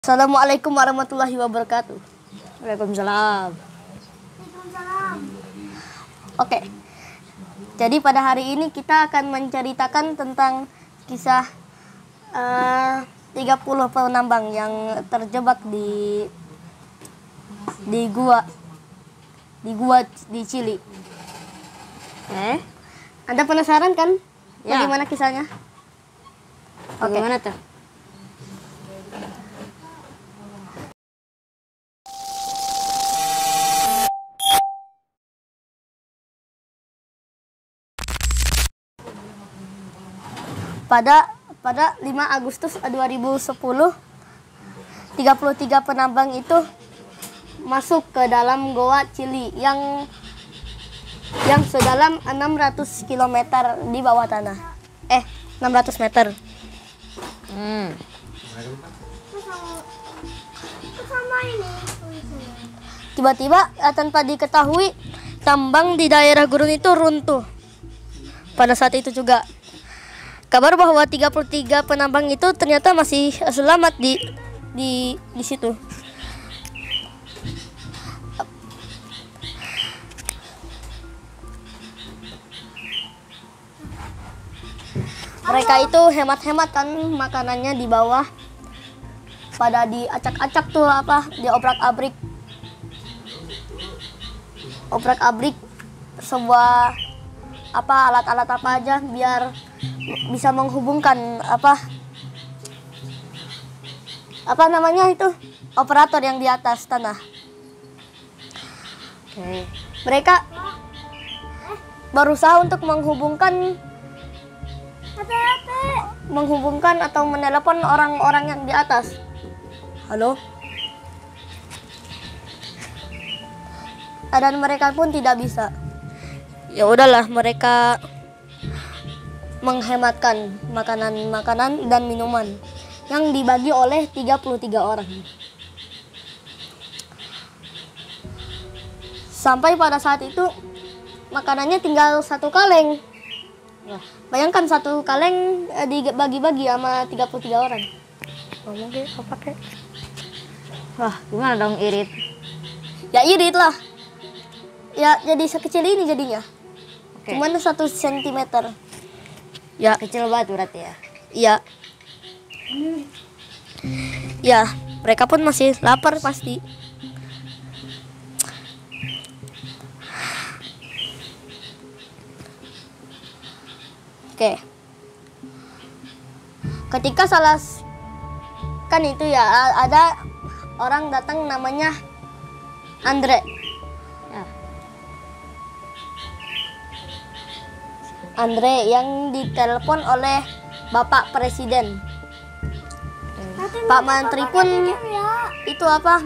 Assalamualaikum warahmatullahi wabarakatuh. Waalaikumsalam. Oke. Jadi pada hari ini kita akan menceritakan tentang kisah 30 penambang yang terjebak di gua di Chili. Anda penasaran kan? Ya. Bagaimana kisahnya? Bagaimana tuh? Pada 5 Agustus 2010, 33 penambang itu masuk ke dalam goa Chili yang sedalam 600 km di bawah tanah. 600 meter. Tiba-tiba tanpa diketahui, tambang di daerah gurun itu runtuh. Pada saat itu juga kabar bahwa 33 penambang itu ternyata masih selamat di situ. Mereka itu hemat-hemat kan makanannya di bawah. Pada diacak-acak tuh obrak-abrik sebuah alat-alat apa aja biar bisa menghubungkan apa namanya itu operator yang di atas tanah. Mereka berusaha untuk menghubungkan atau menelepon orang-orang yang di atas. Halo? Dan mereka pun tidak bisa. Ya udahlah, mereka menghematkan makanan dan minuman yang dibagi oleh 33 orang. Sampai pada saat itu makanannya tinggal 1 kaleng. Bayangkan 1 kaleng dibagi-bagi sama 33 orang. Ngomong apa kek? Wah, gimana dong, irit? Ya irit lah. Ya jadi sekecil ini jadinya. Oke. Cuman 1 sentimeter. Ya, Kecil banget berarti ya. iya. Ya, mereka pun masih lapar pasti. Oke. Ketika kan itu ya ada orang datang namanya Andre. Ya. Andre yang ditelepon oleh Bapak Presiden. Pak Menteri pun itu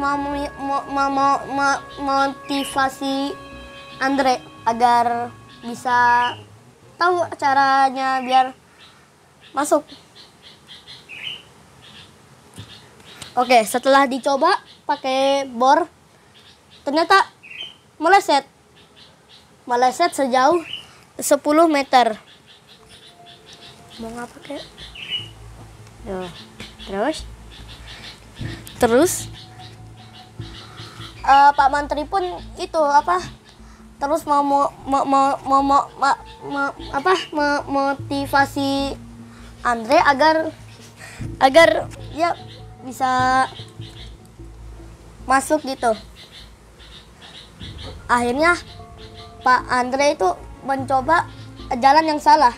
motivasi Andre agar bisa tahu caranya biar masuk. Oke, setelah dicoba pakai bor, ternyata meleset sejauh 10 meter. Mau ngapa kek? Terus Pak Menteri pun itu terus motivasi Andre agar ya bisa masuk gitu. Akhirnya Pak Andre itu mencoba jalan yang salah.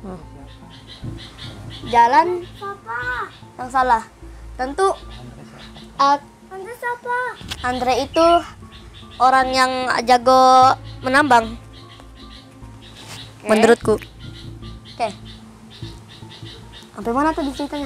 Jalan yang salah. Tentu Andre itu orang yang jago menambang. Menurutku. Oke. Sampai mana tuh ceritanya?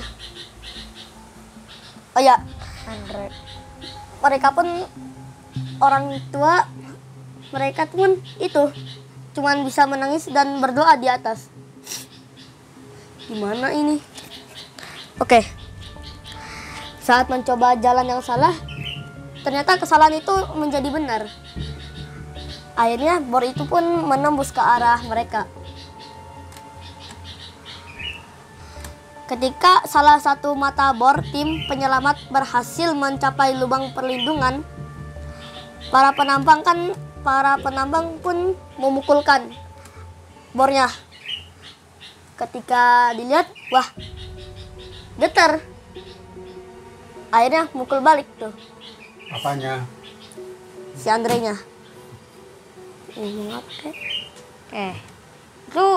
Oh ya, Andre. Mereka pun orang tua, mereka pun itu cuman bisa menangis dan berdoa di atas. Gimana ini? Oke. Saat mencoba jalan yang salah, ternyata kesalahan itu menjadi benar. Akhirnya bor itu pun menembus ke arah mereka. Ketika salah satu mata bor tim penyelamat berhasil mencapai lubang perlindungan, para penambang pun memukulkan bornya. Ketika dilihat, wah, getar. Akhirnya mukul balik tuh Apanya? si Andrenya. Oke. Itu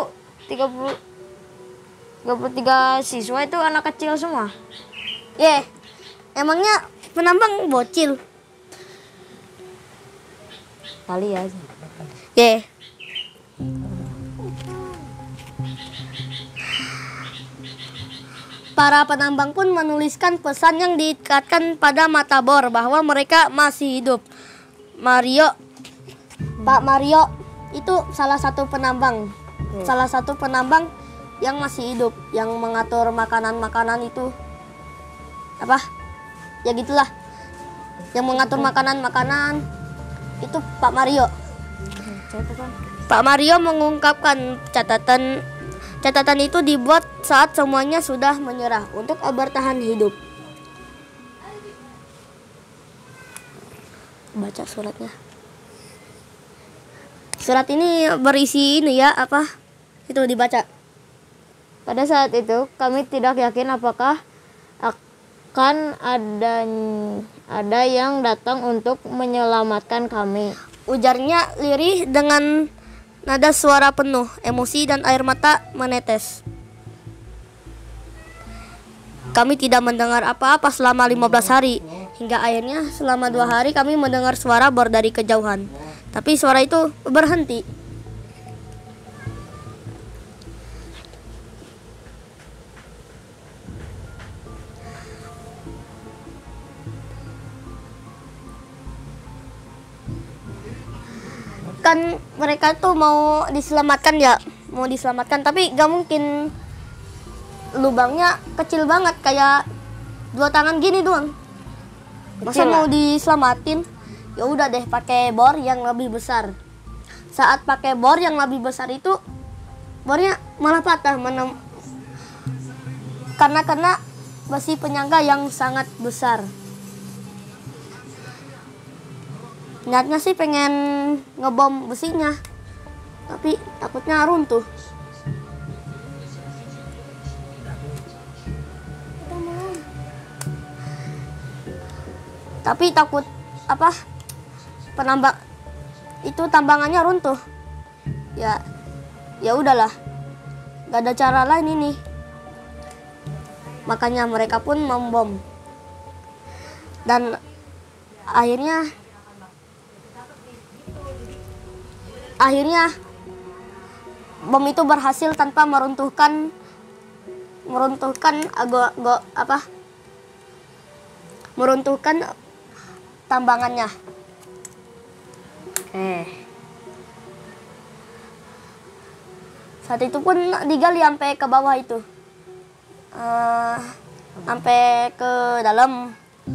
33 siswa itu anak kecil semua. Emangnya penambang bocil? Kali ya. Para penambang pun menuliskan pesan yang diikatkan pada mata bor bahwa mereka masih hidup. Pak Mario itu salah satu penambang. Salah satu penambang yang masih hidup, yang mengatur makanan-makanan itu. Apa? Ya gitulah. Yang mengatur makanan-makanan itu Pak Mario. Pak Mario mengungkapkan catatan itu dibuat saat semuanya sudah menyerah untuk bertahan hidup. Baca suratnya. Surat ini berisi ini ya, apa? Itu dibaca. Pada saat itu kami tidak yakin apakah akan ada yang datang untuk menyelamatkan kami. Ujarnya lirih dengan nada suara penuh emosi dan air mata menetes. Kami tidak mendengar apa-apa selama 15 hari. Hingga akhirnya selama 2 hari kami mendengar suara bor dari kejauhan. Tapi suara itu berhenti. Kan mereka tuh mau diselamatkan ya, tapi gak mungkin. Lubangnya kecil banget, kayak 2 tangan gini doang. Masa Kecil mau lah. diselamatin? Ya udah deh, pakai bor yang lebih besar. Saat pakai bor yang lebih besar itu, bornya malah patah karena kena besi penyangga yang sangat besar. Niatnya sih pengen ngebom besinya, tapi takutnya runtuh. Tapi takut apa? Penambang itu tambangannya runtuh. Ya udahlah. Gak ada cara lain ini. Makanya mereka pun membom. Dan akhirnya bom itu berhasil tanpa meruntuhkan tambangannya. Saat itu pun digali sampai ke bawah itu, sampai ke dalam.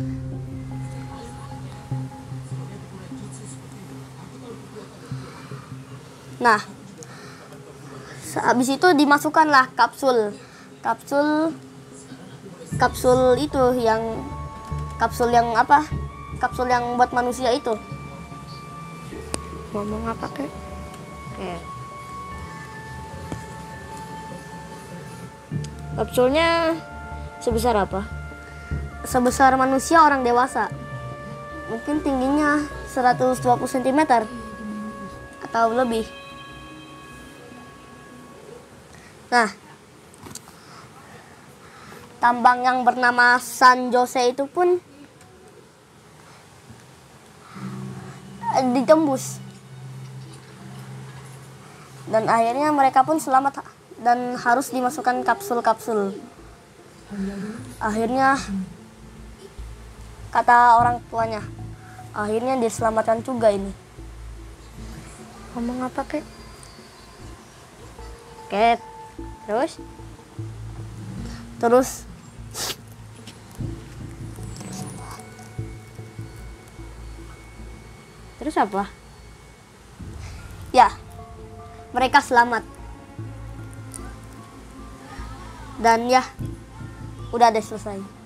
Nah, habis itu dimasukkanlah kapsul itu kapsul yang buat manusia itu. Ngomong apa kek? Kapsulnya sebesar apa? Sebesar manusia orang dewasa. Mungkin tingginya 120 cm atau lebih. Nah, tambang yang bernama San Jose itu pun ditembus. Dan akhirnya mereka pun selamat dan harus dimasukkan kapsul-kapsul. Akhirnya kata orang tuanya, akhirnya diselamatkan juga ini. Ngomong apa kek? Terus apa? Ya, mereka selamat. Dan ya, Udah deh selesai.